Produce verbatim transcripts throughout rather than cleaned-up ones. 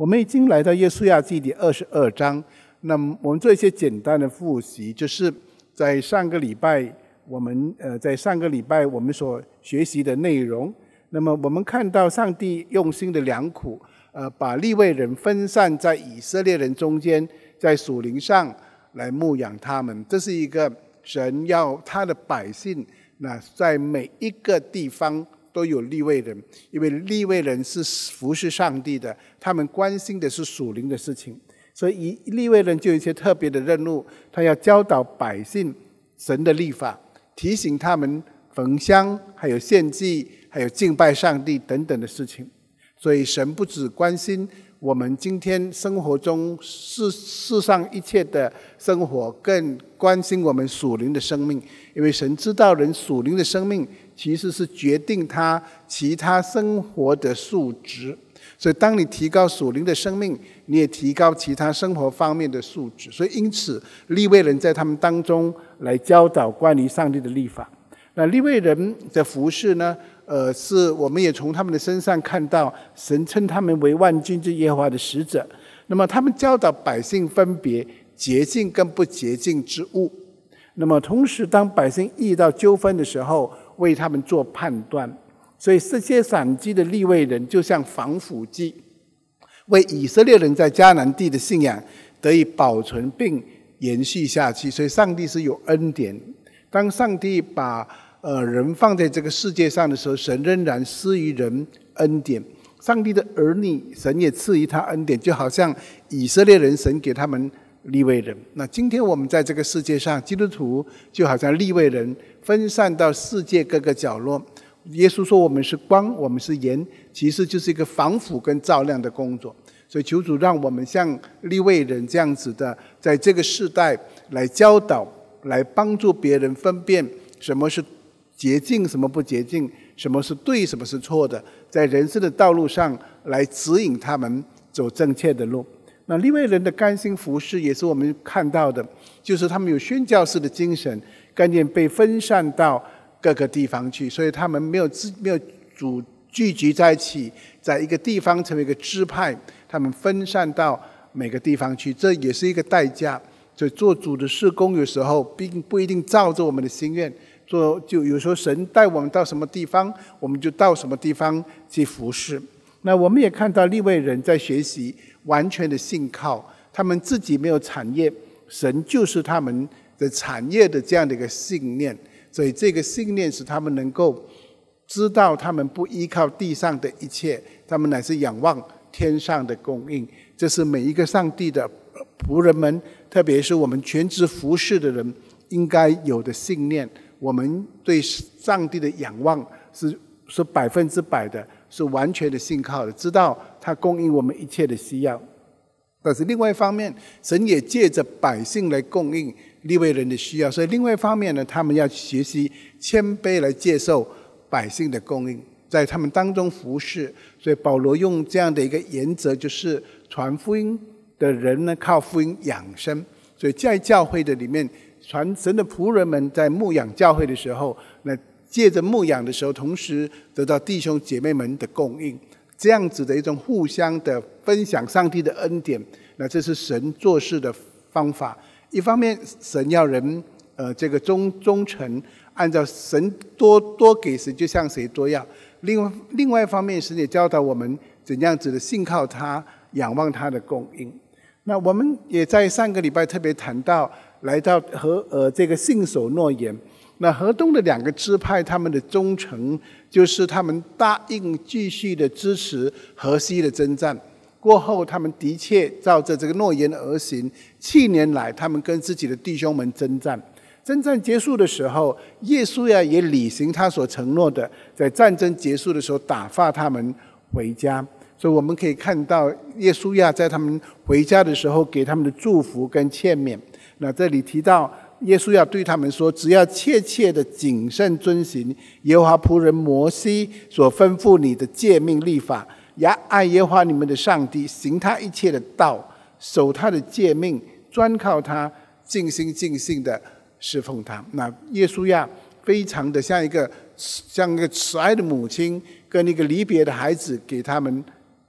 我们已经来到约书亚记第二十二章，那么我们做一些简单的复习，就是在上个礼拜我们呃在上个礼拜我们所学习的内容。那么我们看到上帝用心的良苦，呃，把利未人分散在以色列人中间，在属灵上来牧养他们。这是一个神要他的百姓，那在每一个地方都有利未人，因为利未人是服侍上帝的，他们关心的是属灵的事情，所以利未人就有一些特别的任务，他要教导百姓神的律法，提醒他们焚香，还有献祭，还有敬拜上帝等等的事情。所以神不只关心我们今天生活中世世上一切的生活，更关心我们属灵的生命，因为神知道人属灵的生命其实是决定他其他生活的素质。所以当你提高属灵的生命，你也提高其他生活方面的素质。所以因此利未人在他们当中来教导关于上帝的律法。那利未人的服事呢，呃，是我们也从他们的身上看到神称他们为万军之耶和华的使者。那么他们教导百姓分别洁净跟不洁净之物，那么同时当百姓遇到纠纷的时候，为他们做判断。所以这些散居的利未人就像防腐剂，为以色列人在迦南地的信仰得以保存并延续下去。所以上帝是有恩典，当上帝把呃人放在这个世界上的时候，神仍然施于人恩典。上帝的儿女，神也赐予他恩典，就好像以色列人，神给他们利未人。那今天我们在这个世界上，基督徒就好像利未人，分散到世界各个角落。耶稣说我们是光，我们是盐，其实就是一个防腐跟照亮的工作。所以求主让我们像利未人这样子的，在这个世代来教导，来帮助别人分辨什么是洁净，什么不洁净，什么是对，什么是错的，在人生的道路上来指引他们走正确的路。那利未人的甘心服事也是我们看到的，就是他们有宣教士的精神，概念被分散到各个地方去，所以他们没有没有组聚集在一起，在一个地方成为一个支派，他们分散到每个地方去，这也是一个代价。所以做主的事工有时候并不一定照着我们的心愿做，就有时候神带我们到什么地方，我们就到什么地方去服事。那我们也看到利未人在学习完全的信靠，他们自己没有产业，神就是他们的产业的这样的一个信念。所以这个信念使他们能够知道他们不依靠地上的一切，他们乃是仰望天上的供应。这是每一个上帝的仆人们，特别是我们全职服侍的人应该有的信念。我们对上帝的仰望是是百分之百的，是完全的信靠的，知道他供应我们一切的需要。但是另外一方面，神也借着百姓来供应利未人的需要，所以另外一方面呢，他们要学习谦卑来接受百姓的供应，在他们当中服侍。所以保罗用这样的一个原则，就是传福音的人呢，靠福音养生。所以在教会的里面，传神的仆人们在牧养教会的时候，那借着牧养的时候，同时得到弟兄姐妹们的供应，这样子的一种互相的分享上帝的恩典。那这是神做事的方法。一方面神要人呃这个忠忠诚，按照神多多给谁就向谁多要。另外另外一方面，神也教导我们怎样子的信靠他，仰望他的供应。那我们也在上个礼拜特别谈到，来到和呃这个信守诺言。那河东的两个支派，他们的忠诚就是他们答应继续的支持河西的征战。过后他们的确照着这个诺言而行，七年来他们跟自己的弟兄们征战。征战结束的时候，约书亚也履行他所承诺的，在战争结束的时候打发他们回家。所以我们可以看到约书亚在他们回家的时候给他们的祝福跟劝勉。那这里提到约书亚对他们说，只要切切的谨慎遵行耶和华仆人摩西所吩咐你的诫命律法，也爱耶和华你们的上帝，行他一切的道，守他的诫命，专靠他，尽心尽性的侍奉他。那约书亚非常的像一个像一个慈爱的母亲跟一个离别的孩子，给他们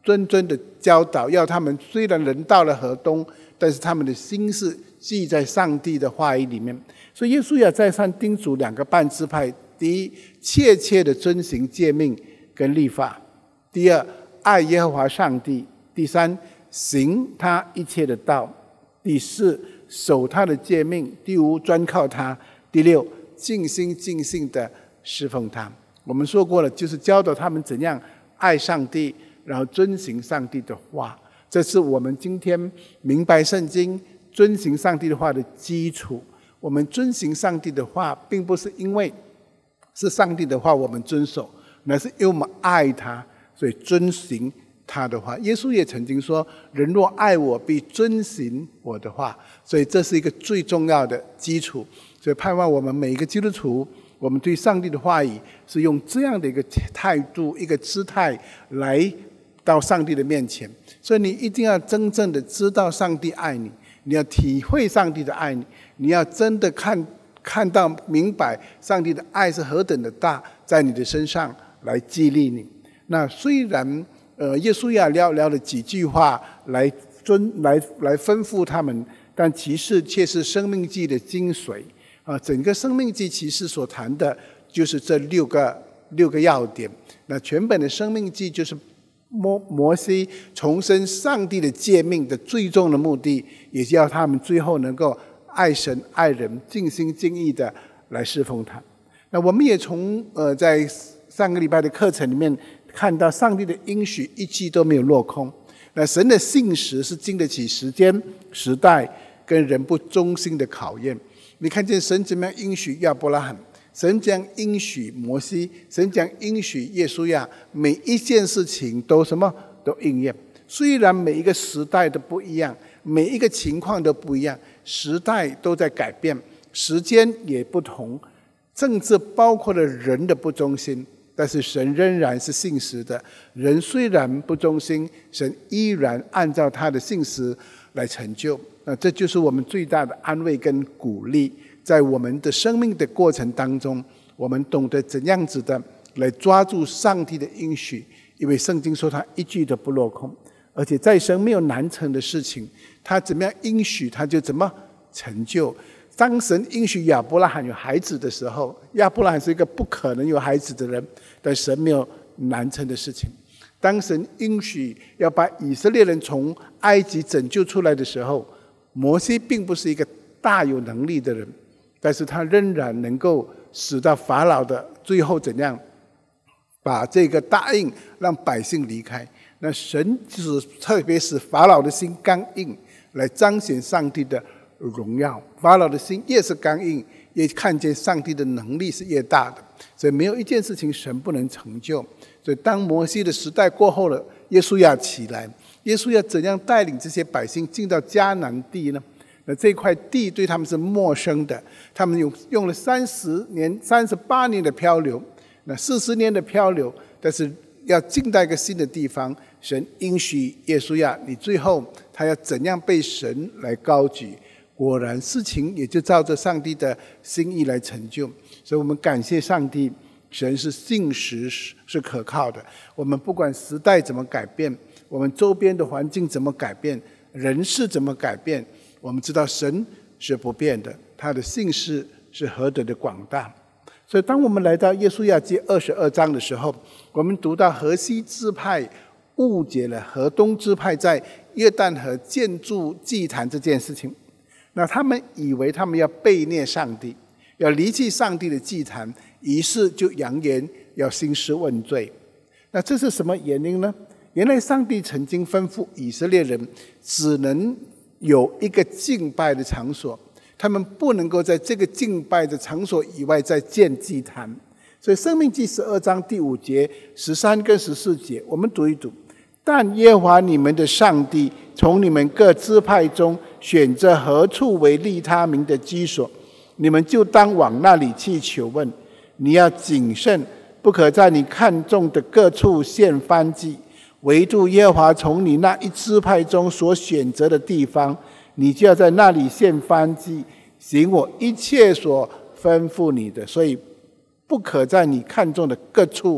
谆谆的教导，要他们虽然人到了河东，但是他们的心是记在上帝的话语里面。所以耶稣要再三叮嘱两个半支派：第一，切切的遵行诫命跟律法；第二，爱耶和华上帝；第三，行他一切的道；第四，守他的诫命；第五，专靠他；第六，尽心尽性的侍奉他。我们说过了，就是教导他们怎样爱上帝，然后遵行上帝的话。这是我们今天明白圣经、遵行上帝的话的基础。我们遵行上帝的话，并不是因为是上帝的话我们遵守，乃是因为我们爱他，所以遵行他的话。耶稣也曾经说：人若爱我，必遵行我的话。所以这是一个最重要的基础。所以盼望我们每一个基督徒，我们对上帝的话语是用这样的一个态度、一个姿态来到上帝的面前。所以你一定要真正的知道上帝爱你，你要体会上帝的爱你，你要真的看看到明白上帝的爱是何等的大，在你的身上来激励你。那虽然呃耶稣要聊聊了几句话来遵来来吩咐他们，但其实却是生命记的精髓啊！整个生命记其实所谈的就是这六个六个要点。那全本的生命记就是摩摩西重申上帝的诫命的最终的目的，也是要他们最后能够爱神爱人，尽心尽意的来侍奉他。那我们也从呃在上个礼拜的课程里面看到，上帝的应许一句都没有落空。那神的信实是经得起时间、时代跟人不忠心的考验。你看见神怎么样应许亚伯拉罕，神将应许摩西，神将应许耶稣亚，每一件事情都什么都应验。虽然每一个时代都不一样，每一个情况都不一样，时代都在改变，时间也不同，甚至包括了人的不忠心，但是神仍然是信实的。人虽然不忠心，神依然按照他的信实来成就。那这就是我们最大的安慰跟鼓励。在我们的生命的过程当中，我们懂得怎样子的来抓住上帝的应许，因为圣经说他一句都不落空，而且在生没有难成的事情，他怎么样应许他就怎么成就。当神应许亚伯拉罕有孩子的时候，亚伯拉罕是一个不可能有孩子的人，但神没有难成的事情。当神应许要把以色列人从埃及拯救出来的时候，摩西并不是一个大有能力的人，但是他仍然能够使到法老的最后怎样把这个答应让百姓离开。那神就是特别使法老的心刚硬，来彰显上帝的荣耀。法老的心越是刚硬，也看见上帝的能力是越大的。所以没有一件事情神不能成就。所以当摩西的时代过后了，耶稣要起来，耶稣要怎样带领这些百姓进到迦南地呢？那这块地对他们是陌生的，他们用用了三十年、三十八年的漂流，那四十年的漂流，但是要进到一个新的地方，神应许耶稣亚，你最后他要怎样被神来高举？果然事情也就照着上帝的心意来成就。所以我们感谢上帝，神是信实是可靠的。我们不管时代怎么改变，我们周边的环境怎么改变，人事怎么改变，我们知道神是不变的，他的信实是何等的广大。所以当我们来到约书亚记二十二章的时候，我们读到河西支派误解了河东支派在约旦河建筑祭坛这件事情。那他们以为他们要背逆上帝，要离弃上帝的祭坛，于是就扬言要兴师问罪。那这是什么原因呢？原来上帝曾经吩咐以色列人只能有一个敬拜的场所，他们不能够在这个敬拜的场所以外再建祭坛。所以申命记十二章第五节、十三跟十四节，我们读一读。但耶和华你们的上帝从你们各支派中选择何处为立他名的居所，你们就当往那里去求问。你要谨慎，不可在你看中的各处献燔祭，唯独耶和华从你那一支派中所选择的地方，你就要在那里献燔祭，行我一切所吩咐你的。所以不可在你看中的各处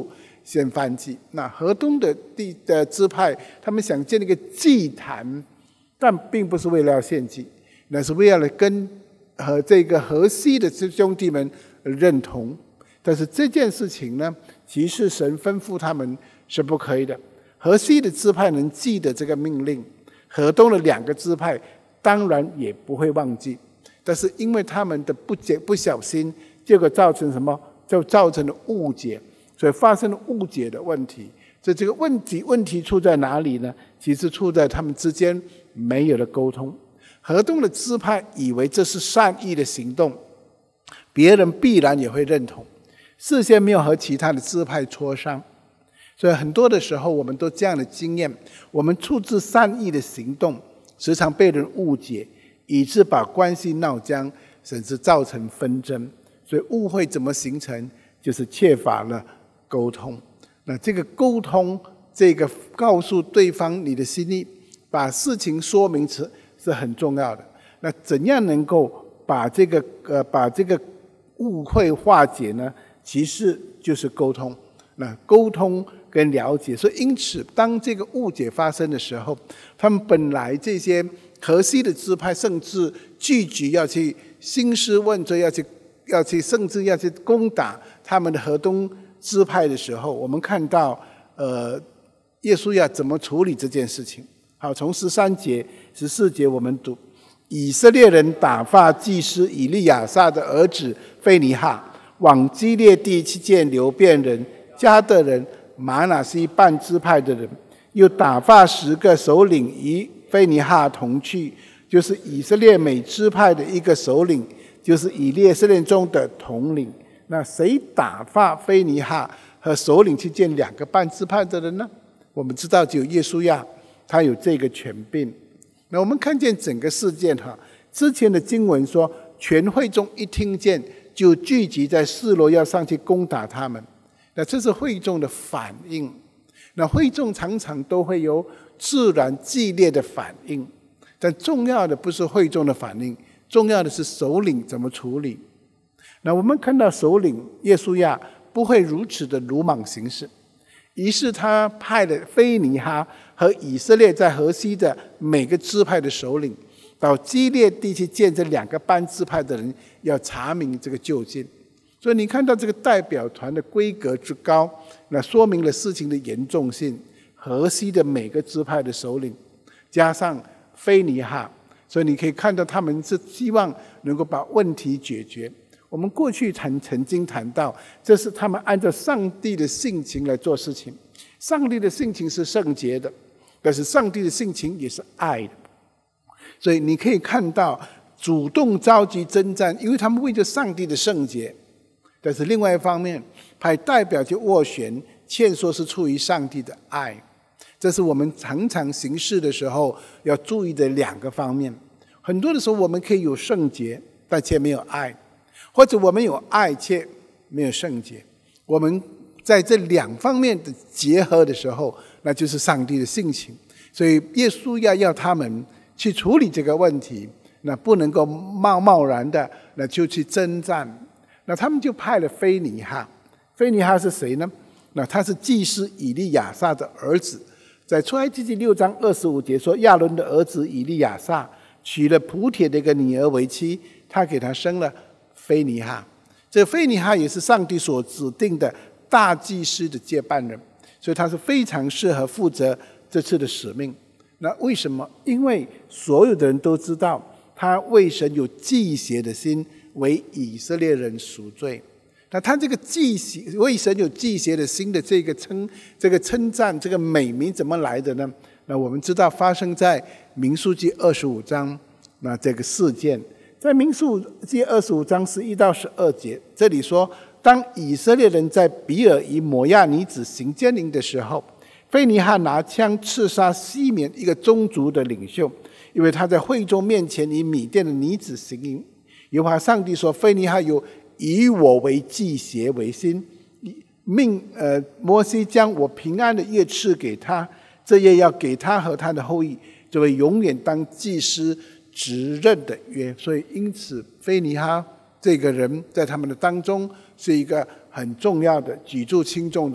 献燔祭。那河东的地的支派，他们想建一个祭坛，但并不是为了要献祭，那是为了跟和这个河西的兄弟们认同。但是这件事情呢，其实神吩咐他们是不可以的。河西的支派能记得这个命令，河东的两个支派当然也不会忘记。但是因为他们的不解不小心，结果造成什么？就造成了误解，所以发生了误解的问题。所以这个问题问题出在哪里呢？其实出在他们之间没有了沟通。河东的支派以为这是善意的行动，别人必然也会认同，事先没有和其他的支派磋商。所以很多的时候我们都这样的经验，我们出自善意的行动时常被人误解，以致把关系闹僵，甚至造成纷争。所以误会怎么形成？就是缺乏了沟通。那这个沟通，这个告诉对方你的心意，把事情说明是是很重要的。那怎样能够把这个呃把这个误会化解呢？其实就是沟通。那沟通跟了解，所以因此，当这个误解发生的时候，他们本来这些河西的支派，甚至聚集要去兴师问罪，要去要去，甚至要去攻打他们的河东支派的时候，我们看到，呃，耶稣要怎么处理这件事情？好，从十三节、十四节我们读：以色列人打发祭司以利亚撒的儿子非尼哈往基列地去见流便人、迦得人、玛拿西半支派的人，又打发十个首领与非尼哈同去，就是以色列每支派的一个首领，就是以列以色列中的统领。那谁打发非尼哈和首领去见两个半支派的人呢？我们知道只有耶稣亚，他有这个权柄。那我们看见整个事件哈，之前的经文说，全会众一听见，就聚集在示罗，要上去攻打他们。那这是会众的反应。那会众常常都会有自然激烈的反应，但重要的不是会众的反应，重要的是首领怎么处理。那我们看到首领耶稣亚不会如此的鲁莽行事，于是他派了非尼哈和以色列在河西的每个支派的首领到基列地去见这两个半支派的人，要查明这个究竟。所以你看到这个代表团的规格之高，那说明了事情的严重性。河西的每个支派的首领加上非尼哈，所以你可以看到他们是希望能够把问题解决。我们过去曾曾经谈到，这是他们按照上帝的性情来做事情。上帝的性情是圣洁的，但是上帝的性情也是爱的。所以你可以看到主动召集征战，因为他们为着上帝的圣洁。但是另外一方面，派代表去斡旋，劝说是出于上帝的爱。这是我们常常行事的时候要注意的两个方面。很多的时候我们可以有圣洁，但却没有爱，或者我们有爱却没有圣洁。我们在这两方面的结合的时候，那就是上帝的性情。所以耶稣要要他们去处理这个问题，那不能够贸贸然的那就去征战。那他们就派了非尼哈。非尼哈是谁呢？那他是祭司以利亚撒的儿子。在出埃及记六章二十五节说，亚伦的儿子以利亚撒娶了普帖的一个女儿为妻，他给他生了非尼哈。这非尼哈也是上帝所指定的大祭司的接班人，所以他是非常适合负责这次的使命。那为什么？因为所有的人都知道他为神有忌邪的心，为以色列人赎罪。那他这个忌邪，为神有忌邪的心的这个称这个称赞，这个美名怎么来的呢？那我们知道发生在民数记二十五章，那这个事件在民数记二十五章十一到十二节，这里说，当以色列人在比尔与摩亚女子行奸淫的时候，非尼哈拿枪刺杀西缅一个宗族的领袖，因为他在会众面前与米甸的女子行淫。耶和华上帝说，非尼哈有以我为忌邪为心，命呃摩西将我平安的业赐给他，这业要给他和他的后裔，作为永远当祭司职任的约。所以因此非尼哈这个人在他们的当中是一个很重要的举足轻重的人。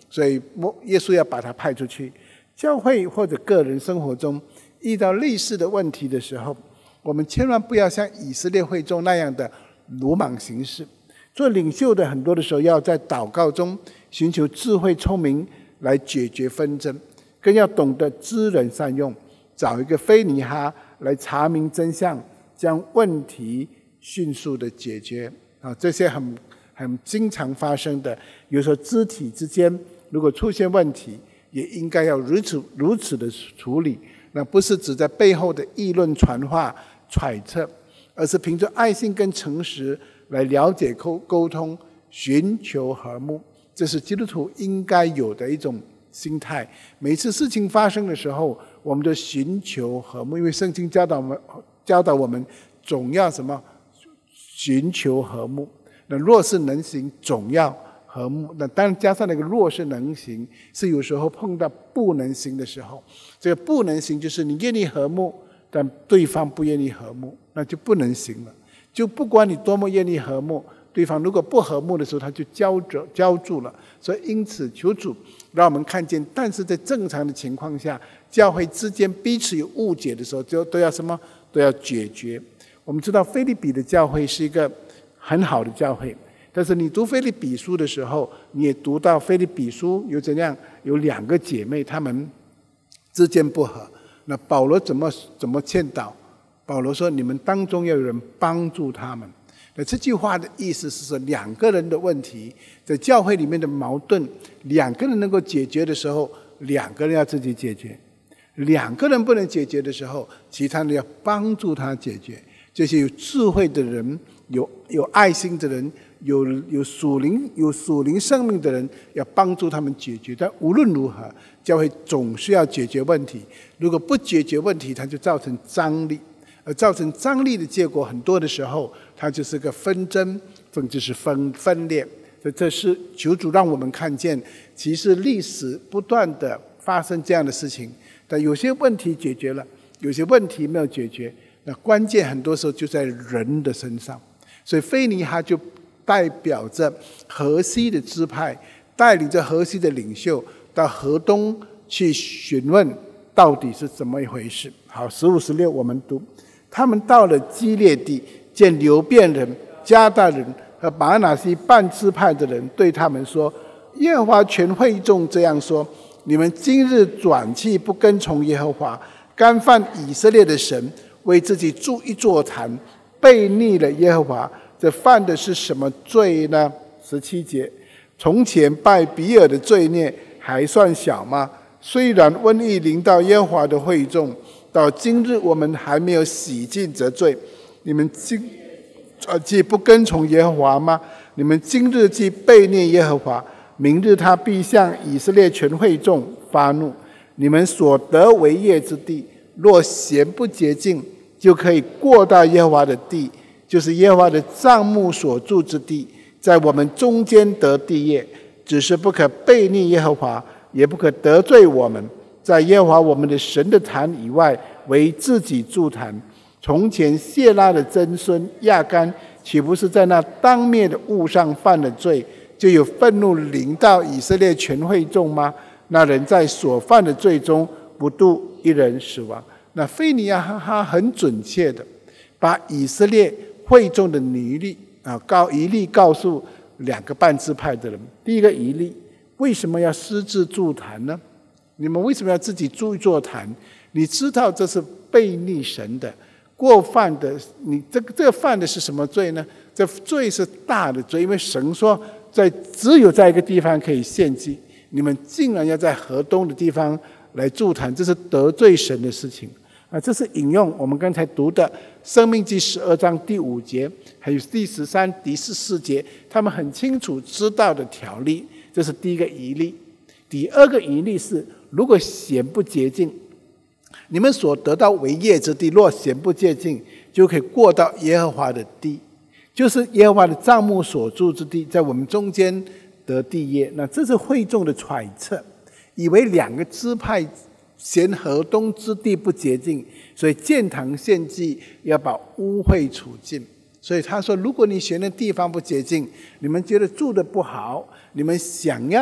所以耶稣要把他派出去。教会或者个人生活中遇到类似的问题的时候，我们千万不要像以色列会众那样的鲁莽行事。做领袖的很多的时候要在祷告中寻求智慧聪明来解决纷争，更要懂得知人善用，找一个非尼哈来查明真相，将问题迅速的解决啊，这些很很经常发生的。有时候肢体之间如果出现问题，也应该要如此如此的处理。那不是只在背后的议论传话揣测，而是凭着爱心跟诚实来了解沟沟通，寻求和睦。这是基督徒应该有的一种心态。每次事情发生的时候，我们都寻求和睦，因为圣经教导我们教导我们总要什么？寻求和睦。那若是能行，总要和睦。那当然加上那个若是能行，是有时候碰到不能行的时候。这个不能行就是你愿意和睦，但对方不愿意和睦，那就不能行了。就不管你多么愿意和睦，对方如果不和睦的时候，他就胶着胶住了。所以因此求主让我们看见，但是在正常的情况下，教会之间彼此有误解的时候，就都要什么？都要解决。我们知道腓立比的教会是一个很好的教会，但是你读腓立比书的时候，你也读到腓立比书有怎样？有两个姐妹，她们之间不和。那保罗怎么怎么劝导？保罗说：“你们当中要有人帮助他们。”那这句话的意思是说，两个人的问题，在教会里面的矛盾，两个人能够解决的时候，两个人要自己解决；两个人不能解决的时候，其他人要帮助他解决。这些有智慧的人，有有爱心的人，有有属灵有属灵生命的人，要帮助他们解决。但无论如何，教会总是要解决问题。如果不解决问题，它就造成张力。而造成张力的结果，很多的时候它就是个纷争，甚至是分分裂。所以这是求主让我们看见，其实历史不断的发生这样的事情，但有些问题解决了，有些问题没有解决。那关键很多时候就在人的身上。所以腓尼哈就代表着河西的支派，带领着河西的领袖到河东去询问到底是怎么一回事。好，十五十六我们读。他们到了基列地，见流便人、迦大人和玛拿西半支派的人，对他们说：“耶和华全会众这样说：你们今日转去不跟从耶和华，干犯以色列的神，为自己筑一座坛，悖逆了耶和华，这犯的是什么罪呢？”十七节，从前拜比尔的罪孽还算小吗？虽然瘟疫临到耶和华的会众，到今日我们还没有洗净这罪。你们今呃既不跟从耶和华吗？你们今日既悖逆耶和华，明日他必向以色列全会众发怒。你们所得为业之地，若嫌不洁净，就可以过到耶和华的地，就是耶和华的帐幕所住之地，在我们中间得地业。只是不可悖逆耶和华，也不可得罪我们，在耶和华我们的神的坛以外为自己筑坛。从前谢拉的曾孙亚干，岂不是在那当灭的物上犯了罪，就有愤怒临到以色列全会众吗？那人在所犯的罪中不度一人死亡。那腓尼哈哈很准确的把以色列会众的疑虑啊，告疑虑告诉两个半支派的人。第一个疑虑，为什么要私自筑坛呢？你们为什么要自己筑一座坛？你知道这是悖逆神的，过犯的。你这个这个犯的是什么罪呢？这罪是大的罪，因为神说在只有在一个地方可以献祭，你们竟然要在河东的地方来筑坛，这是得罪神的事情啊！这是引用我们刚才读的《申命记》十二章第五节，还有第十三、第十四节，他们很清楚知道的条例。这是第一个疑虑。第二个疑虑是，如果显不洁净，你们所得到为业之地，若显不洁净，就可以过到耶和华的地，就是耶和华的帐幕所住之地，在我们中间得地业。那这是会众的揣测，以为两个支派嫌河东之地不洁净，所以建堂献祭要把污秽除尽。所以他说，如果你嫌的地方不洁净，你们觉得住的不好，你们想要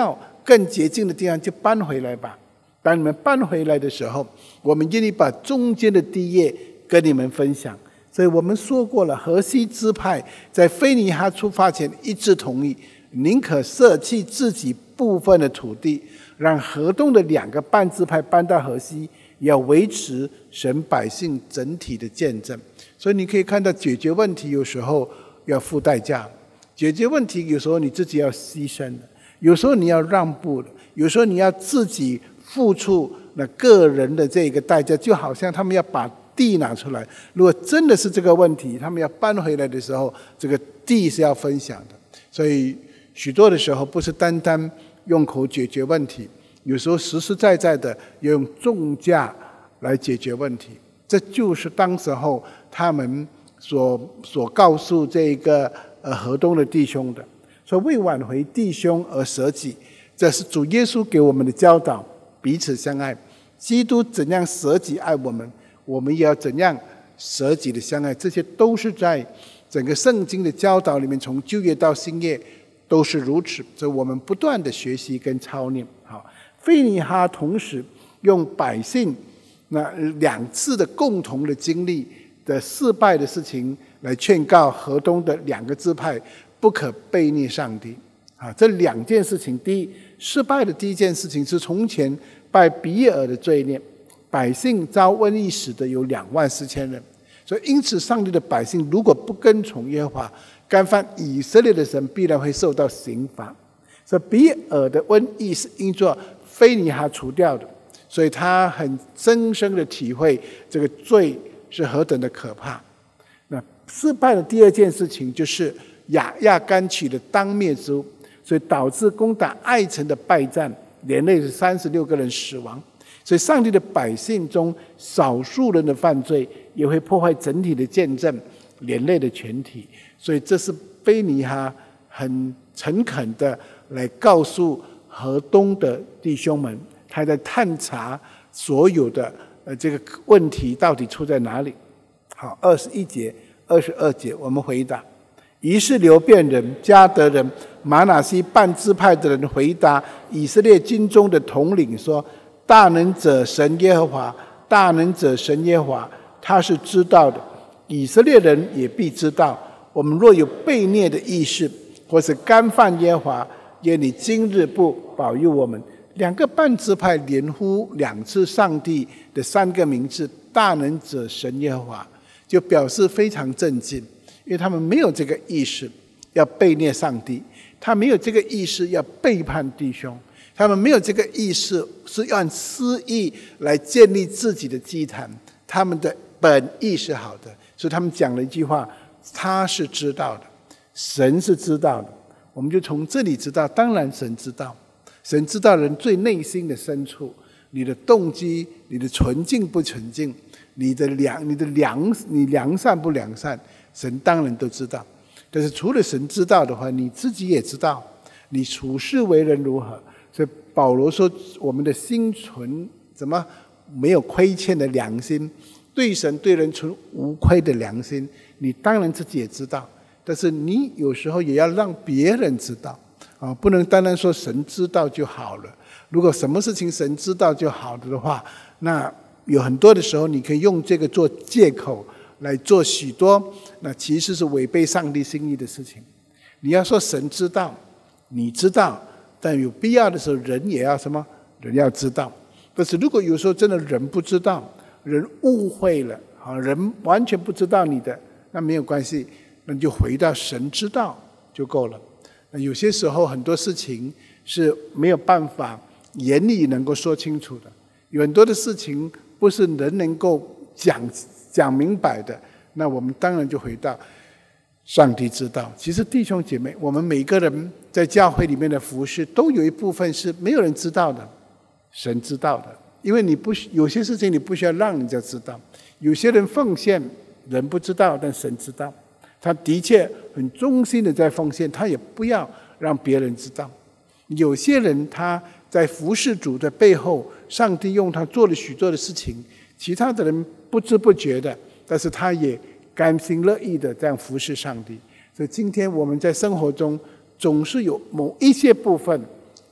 更洁净的地方就搬回来吧。当你们搬回来的时候，我们愿意把中间的地业跟你们分享。所以我们说过了，河西支派在非尼哈出发前一致同意，宁可舍弃自己部分的土地，让河东的两个半支派搬到河西，也要维持神百姓整体的见证。所以你可以看到，解决问题有时候要付代价，解决问题有时候你自己要牺牲的，有时候你要让步的，有时候你要自己付出那个人的这个代价。就好像他们要把地拿出来，如果真的是这个问题，他们要搬回来的时候，这个地是要分享的。所以许多的时候不是单单用口解决问题，有时候实实在在的要用重价来解决问题。这就是当时候他们所所告诉这个呃河东的弟兄的，说为挽回弟兄而舍己，这是主耶稣给我们的教导，彼此相爱。基督怎样舍己爱我们，我们也要怎样舍己的相爱。这些都是在整个圣经的教导里面，从旧约到新约都是如此。所以我们不断的学习跟操练。好，非尼哈同时用百姓那两次的共同的经历的失败的事情来劝告河东的两个支派不可悖逆上帝。啊，这两件事情，第一，失败的第一件事情是从前拜比尔的罪孽，百姓遭瘟疫死的有两万四千人。所以因此上帝的百姓如果不跟从耶和华，干犯以色列的神，必然会受到刑罚。所以比尔的瘟疫是因着非尼哈除掉的，所以他很深深的体会这个罪是何等的可怕。那失败的第二件事情就是亚亚干起的当灭之物，所以导致攻打爱城的败战，连累是三十六个人死亡。所以上帝的百姓中少数人的犯罪也会破坏整体的见证，连累的全体。所以这是非尼哈很诚恳的来告诉河东的弟兄们，他在探查所有的呃这个问题到底出在哪里。好，二十一节、二十二节，我们回答。于是流便人、迦得人、玛拿西半支派的人回答以色列军中的统领说：大能者神耶和华，大能者神耶和华，他是知道的，以色列人也必知道。我们若有悖逆的意识，或是干犯耶和华，愿你今日不保佑我们。两个半支派连呼两次上帝的三个名字，大能者神耶和华，就表示非常震惊，因为他们没有这个意识要背逆上帝，他没有这个意识要背叛弟兄，他们没有这个意识是要按私意来建立自己的祭坛，他们的本意是好的，所以他们讲了一句话：他是知道的，神是知道的。我们就从这里知道，当然神知道，神知道人最内心的深处，你的动机，你的纯净不纯净，你的良你的良你良善不良善，神当然都知道。但是除了神知道的话，你自己也知道你处事为人如何。所以保罗说，我们的心存怎么没有亏欠的良心，对神对人存无亏的良心，你当然自己也知道，但是你有时候也要让别人知道啊，不能单单说神知道就好了。如果什么事情神知道就好了的话，那有很多的时候你可以用这个做借口来做许多那其实是违背上帝心意的事情。你要说神知道，你知道，但有必要的时候人也要什么？人要知道。但是如果有时候真的人不知道，人误会了，人完全不知道你的，那没有关系，那就回到神知道就够了。那有些时候很多事情是没有办法言语能够说清楚的，有很多的事情不是人能够讲讲明白的，那我们当然就回到上帝知道。其实弟兄姐妹，我们每个人在教会里面的服事，都有一部分是没有人知道的，神知道的。因为你不有些事情你不需要让人家知道，有些人奉献人不知道，但神知道，他的确很忠心的在奉献，他也不要让别人知道。有些人他在服事主的背后，上帝用他做了许多的事情，其他的人不知不觉的，但是他也甘心乐意的这样服事上帝。所以今天我们在生活中总是有某一些部分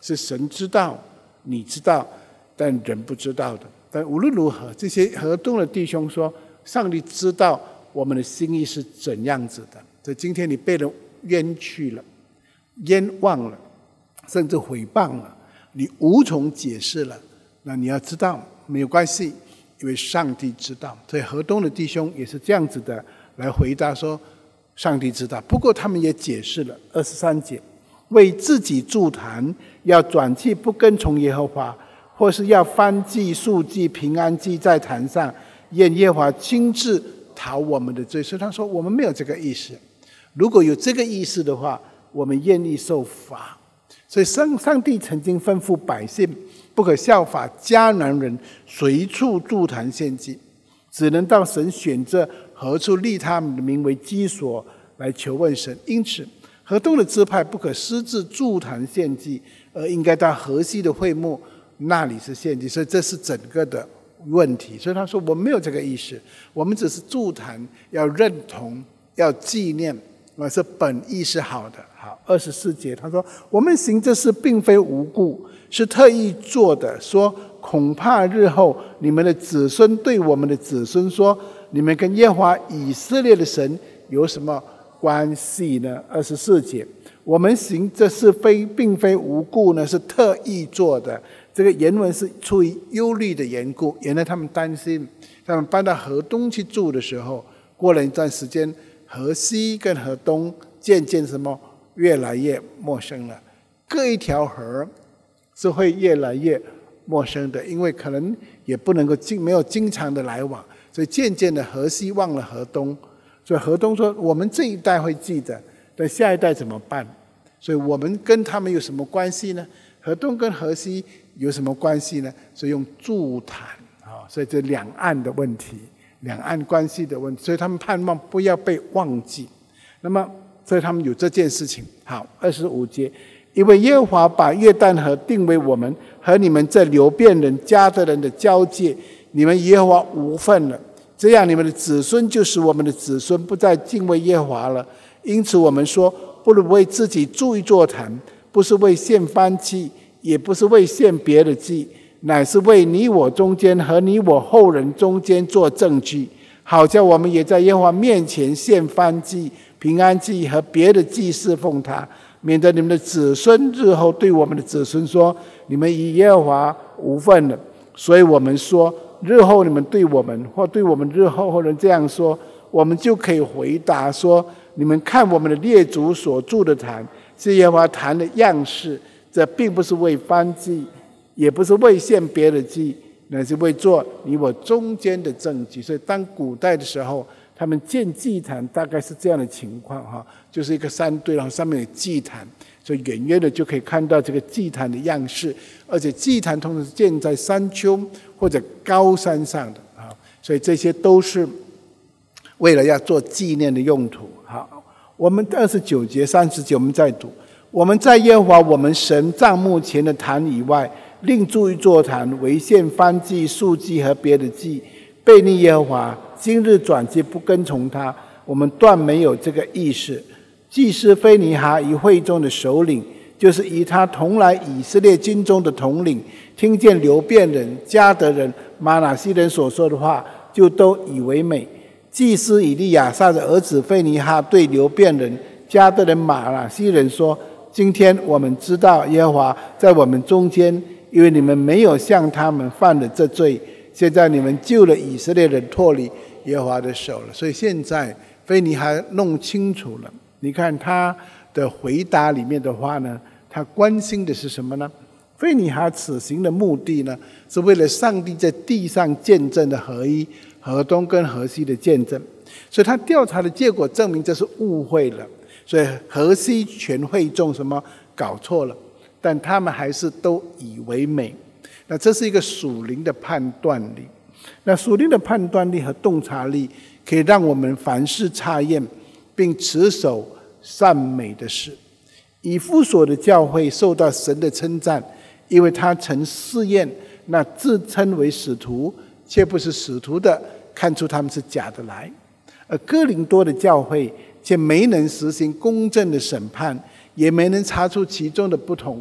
是神知道，你知道，但人不知道的。但无论如何，这些河东的弟兄说，上帝知道我们的心意是怎样子的。所以今天你被人冤屈了，冤枉了，甚至诽谤了，你无从解释了，那你要知道没有关系，因为上帝知道。所以河东的弟兄也是这样子的来回答说，上帝知道。不过他们也解释了二十三节，为自己筑坛，要转去不跟从耶和华，或是要翻祭、赎祭、平安祭在坛上，愿耶和华亲自讨我们的罪。所以他说我们没有这个意思，如果有这个意思的话，我们愿意受罚。所以上上帝曾经吩咐百姓，不可效法迦南人随处筑坛献祭，只能到神选择何处立他们的名为基所来求问神。因此河东的支派不可私自筑坛献祭，而应该到河西的会幕，那里是献祭。所以这是整个的问题。所以他说我没有这个意思，我们只是筑坛要认同，要纪念，而是本意是好的。好，二十四节他说我们行这事并非无故，是特意做的，说恐怕日后你们的子孙对我们的子孙说，你们跟耶和华以色列的神有什么关系呢？二十四节我们行这事非并非无故呢，是特意做的。这个原文是出于忧虑的缘故，原来他们担心他们搬到河东去住的时候，过了一段时间，河西跟河东渐渐什么越来越陌生了。各一条河是会越来越陌生的，因为可能也不能够经没有经常的来往，所以渐渐的河西忘了河东。所以河东说我们这一代会记得，但下一代怎么办？所以我们跟他们有什么关系呢？河东跟河西有什么关系呢？所以用筑坛啊，所以这两岸的问题，两岸关系的问题，所以他们盼望不要被忘记。那么所以他们有这件事情。好，二十五节，因为耶和华把约旦河定为我们和你们这流便人迦得人的交界，你们耶和华无份了。这样你们的子孙就使我们的子孙不再敬畏耶和华了。因此我们说，不如为自己筑一座坛，不是为献燔祭，也不是为献别的祭，乃是为你我中间和你我后人中间做证据，好叫我们也在耶和华面前献燔祭、平安祭和别的祭侍奉他，免得你们的子孙日后对我们的子孙说，你们与耶和华无份了。所以我们说，日后你们对我们或对我们日后后人这样说，我们就可以回答说，你们看我们的列祖所筑的坛是耶和华坛的样式，这并不是为燔祭，也不是为献别的祭，乃是为做你我中间的证据。所以当古代的时候，他们建祭坛大概是这样的情况哈，就是一个山堆，然后上面有祭坛，所以远远的就可以看到这个祭坛的样式。而且祭坛通常是建在山丘或者高山上的啊，所以这些都是为了要做纪念的用途。好，我们二十九节、三十节我们再读。我们在耶和华我们神帐幕前的坛以外，另筑一座坛，为献燔祭、赎祭和别的祭，悖逆耶和华。今日转去不跟从他，我们断没有这个意思。祭司非尼哈与会中的首领，就是与他同来以色列军中的统领，听见流便人、迦得人、玛拿西人所说的话，就都以为美。祭司以利亚撒的儿子非尼哈对流便人、迦得人、玛拿西人说，今天我们知道耶和华在我们中间，因为你们没有向他们犯了这罪，现在你们救了以色列人脱离耶和华的手了。所以现在非尼哈弄清楚了，你看他的回答里面的话呢，他关心的是什么呢？非尼哈此行的目的呢，是为了上帝在地上见证的合一，河东跟河西的见证。所以他调查的结果证明这是误会了，所以河西全会众什么搞错了，但他们还是都以为美。那这是一个属灵的判断力。那属灵的判断力和洞察力可以让我们凡事察验，并持守善美的事。以弗所的教会受到神的称赞，因为他曾试验那自称为使徒却不是使徒的，看出他们是假的来。而哥林多的教会却没能实行公正的审判，也没能查出其中的不同，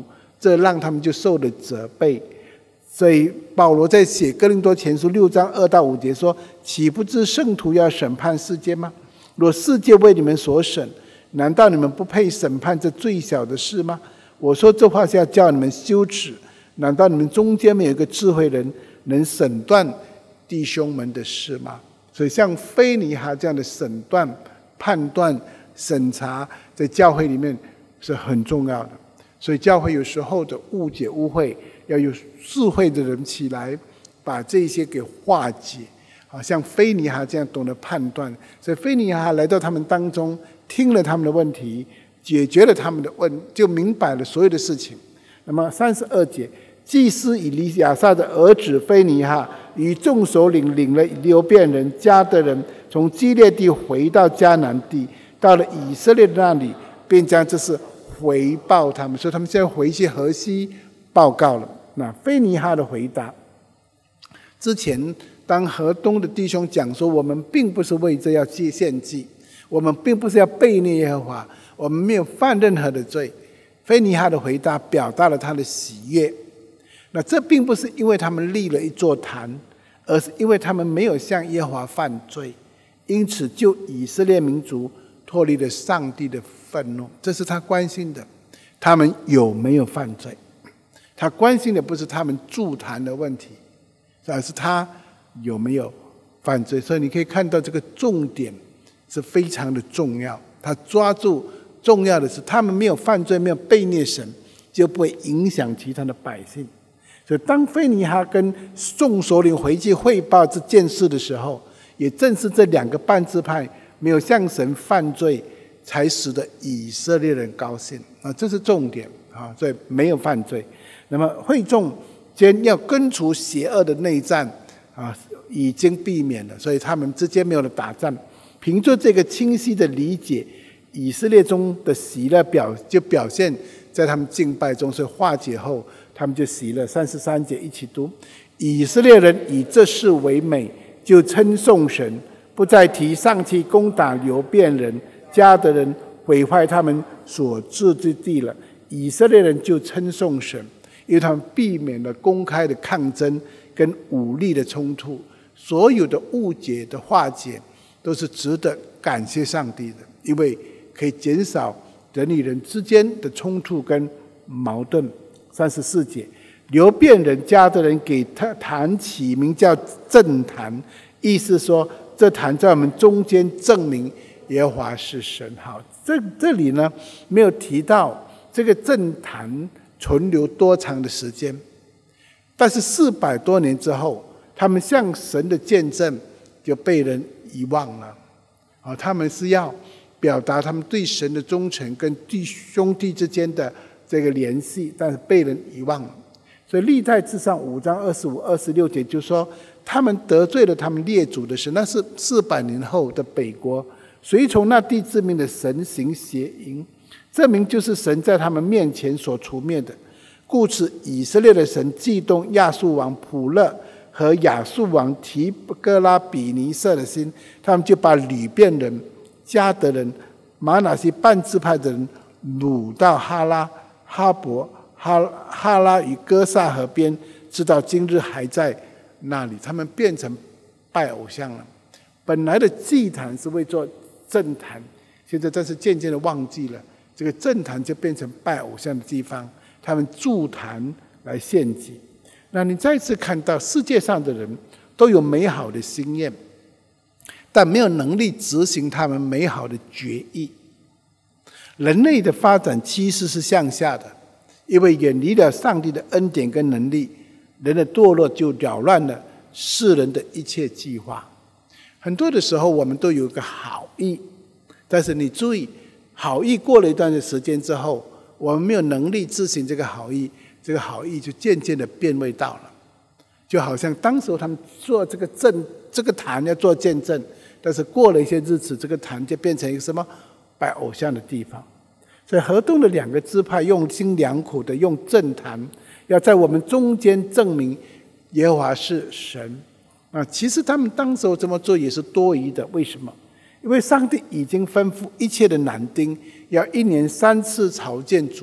这让他们就受了责备。所以保罗在写哥林多前书六章二到五节说：岂不知圣徒要审判世界吗？若世界为你们所审，难道你们不配审判这最小的事吗？我说这话是要叫你们羞耻。难道你们中间没有一个智慧人能审断弟兄们的事吗？所以像非尼哈这样的审断、判断、审查，在教会里面是很重要的。所以教会有时候的误解、误会，要有智慧的人起来，把这些给化解。好像非尼哈这样懂得判断，所以非尼哈来到他们当中，听了他们的问题，解决了他们的问，就明白了所有的事情。那么三十二节，祭司以利亚撒的儿子非尼哈与众首领领了流便人、迦得人，从基列地回到迦南地，到了以色列那里，便将这事回报他们。所以他们现在回去河西报告了。那非尼哈的回答，之前当河东的弟兄讲说，我们并不是为这要献祭，我们并不是要悖逆耶和华，我们没有犯任何的罪。非尼哈的回答表达了他的喜悦。那这并不是因为他们立了一座坛，而是因为他们没有向耶和华犯罪，因此救以色列民族脱离了上帝的愤怒。这是他关心的，他们有没有犯罪。他关心的不是他们筑坛的问题，而是他有没有犯罪。所以你可以看到这个重点是非常的重要，他抓住重要的是他们没有犯罪，没有悖逆神，就不会影响其他的百姓。所以当非尼哈跟众首领回去汇报这件事的时候，也正是这两个半支派没有向神犯罪，才使得以色列人高兴啊，这是重点啊。所以没有犯罪，那么会众间要根除邪恶的内战啊，已经避免了，所以他们之间没有了打仗。凭着这个清晰的理解，以色列中的喜乐表就表现在他们敬拜中，所以化解后他们就喜乐。三十三节一起读：以色列人以这事为美，就称颂神，不再提上去攻打流便人、迦得人，毁坏他们所治之地了。以色列人就称颂神，因为他们避免了公开的抗争跟武力的冲突，所有的误解的化解都是值得感谢上帝的，因为可以减少人与人之间的冲突跟矛盾。三十四节，流便人、迦得人给他坛起名叫正坛，意思说这坛在我们中间证明耶和华是神。好，这这里呢没有提到这个正坛存留多长的时间，但是四百多年之后，他们向神的见证就被人遗忘了。啊，他们是要表达他们对神的忠诚跟弟兄弟之间的这个联系，但是被人遗忘了。所以历代志上五章二十五、二十六节就说，他们得罪了他们列祖的神，那是四百年后的北国，随从那地之名的神行邪淫，这名就是神在他们面前所除灭的。故此以色列的神悸动亚述王普勒和亚述王提哥拉比尼色的心，他们就把吕遍人、迦得人、玛拿西半支派的人掳到哈拉、哈伯、哈哈拉与哥萨河边，直到今日还在那里。他们变成拜偶像了。本来的祭坛是为做正坛，现在但是渐渐的忘记了，这个正坛就变成拜偶像的地方，他们筑坛来献祭。那你再次看到世界上的人都有美好的心愿，但没有能力执行他们美好的决议。人类的发展趋势是向下的，因为远离了上帝的恩典跟能力，人的堕落就扰乱了世人的一切计划。很多的时候我们都有一个好意，但是你注意，好意过了一段的时间之后，我们没有能力执行这个好意，这个好意就渐渐的变味道了。就好像当时他们做这个证，这个坛要做见证，但是过了一些日子，这个坛就变成一个什么拜偶像的地方。所以河东的两个支派用心良苦的用正坛，要在我们中间证明耶和华是神啊。其实他们当时候这么做也是多余的，为什么？因为上帝已经吩咐一切的男丁要一年三次朝见主，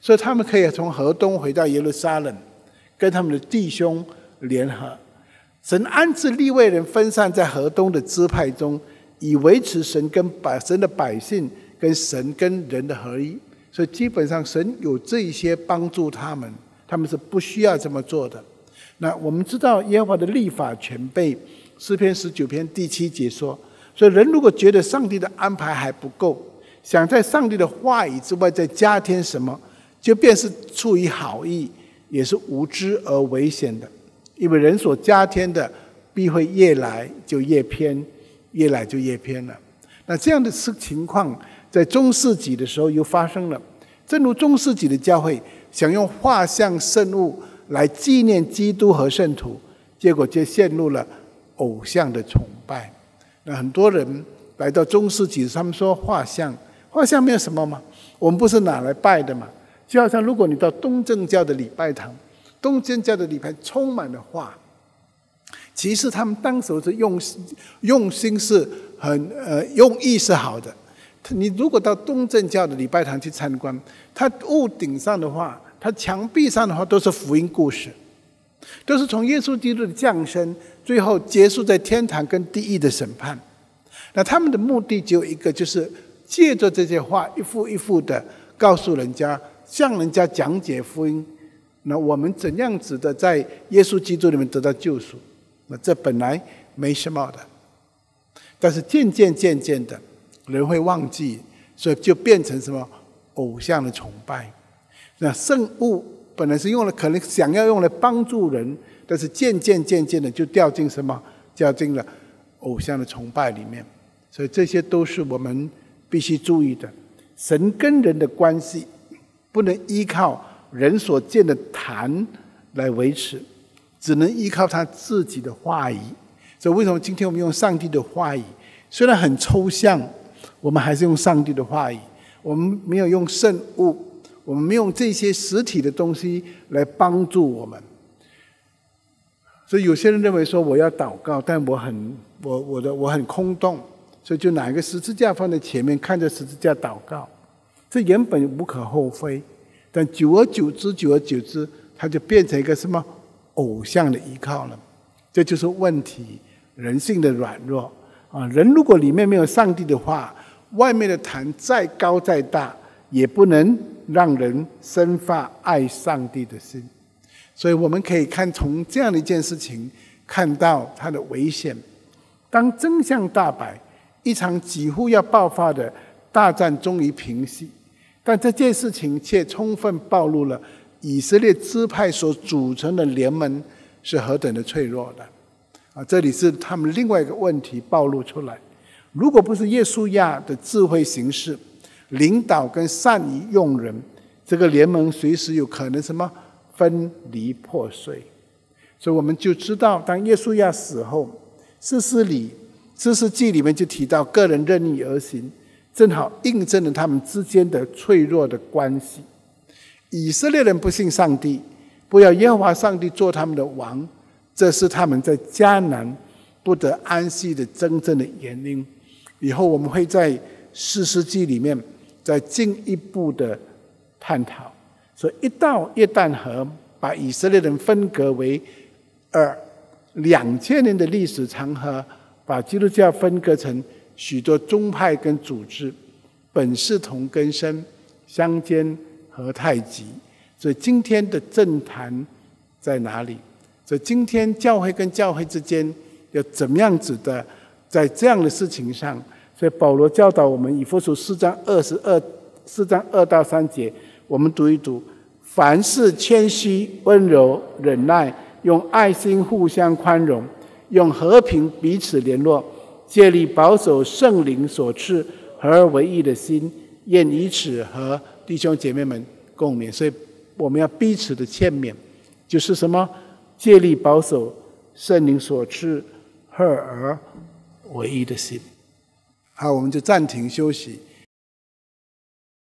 所以他们可以从河东回到耶路撒冷，跟他们的弟兄联合。神安置利未人分散在河东的支派中，以维持神跟百神的百姓跟神跟人的合一。所以基本上神有这一些帮助他们，他们是不需要这么做的。那我们知道耶和华的律法全备，诗篇十九篇第七节说，所以人如果觉得上帝的安排还不够，想在上帝的话语之外再加添什么，就便是出于好意，也是无知而危险的。因为人所加添的必会越来就越偏，越来就越偏了。那这样的情况在中世纪的时候又发生了，正如中世纪的教会想用画像圣物来纪念基督和圣徒，结果就陷入了偶像的崇拜。那很多人来到中世纪，他们说画像画像没有什么嘛，我们不是拿来拜的嘛。就好像如果你到东正教的礼拜堂，东正教的礼拜充满了画，其实他们当时是用用心是很呃用意是好的。你如果到东正教的礼拜堂去参观，它屋顶上的画，它墙壁上的话都是福音故事，都是从耶稣基督的降生，最后结束在天堂跟地狱的审判。那他们的目的只有一个，就是借着这些话一幅一幅的告诉人家，向人家讲解福音。那我们怎样子的在耶稣基督里面得到救赎？那这本来没什么的，但是渐渐渐渐的，人会忘记，所以就变成什么偶像的崇拜。那圣物本来是用了，可能想要用来帮助人，但是渐渐渐渐的就掉进什么？掉进了偶像的崇拜里面。所以这些都是我们必须注意的。神跟人的关系不能依靠人所建的坛来维持，只能依靠他自己的话语。所以为什么今天我们用上帝的话语？虽然很抽象，我们还是用上帝的话语。我们没有用圣物，我们没有用这些实体的东西来帮助我们。所以有些人认为说我要祷告，但我很我我的我很空洞，所以就拿一个十字架放在前面，看着十字架祷告。这原本无可厚非，但久而久之，久而久之，它就变成一个什么偶像的依靠了。这就是问题，人性的软弱啊！人如果里面没有上帝的话，外面的坛再高再大，也不能让人生发爱上帝的心。所以我们可以看从这样的一件事情，看到它的危险。当真相大白，一场几乎要爆发的大战终于平息。但这件事情却充分暴露了以色列支派所组成的联盟是何等的脆弱的啊！这里是他们另外一个问题暴露出来。如果不是耶稣亚的智慧行事、领导跟善于用人，这个联盟随时有可能什么分离破碎。所以我们就知道，当耶稣亚死后，士师里士师记里面就提到个人任意而行，正好印证了他们之间的脆弱的关系。以色列人不信上帝，不要耶和华上帝做他们的王，这是他们在迦南不得安息的真正的原因。以后我们会在士师记里面再进一步的探讨。所以一到约旦河，把以色列人分隔为二，两千年的历史长河，把基督教分割成许多宗派跟组织，本是同根生，相煎何太急。所以今天的政坛在哪里？所以今天教会跟教会之间要怎么样子的在这样的事情上？所以保罗教导我们，以弗所四章二十二四章二到三节，我们读一读：凡事谦虚、温柔、忍耐，用爱心互相宽容，用和平彼此联络，竭力保守圣灵所赐合而为一的心，愿以此和弟兄姐妹们共勉。所以我们要彼此的劝勉，就是什么？竭力保守圣灵所赐合而为一的心。好，我们就暂停休息。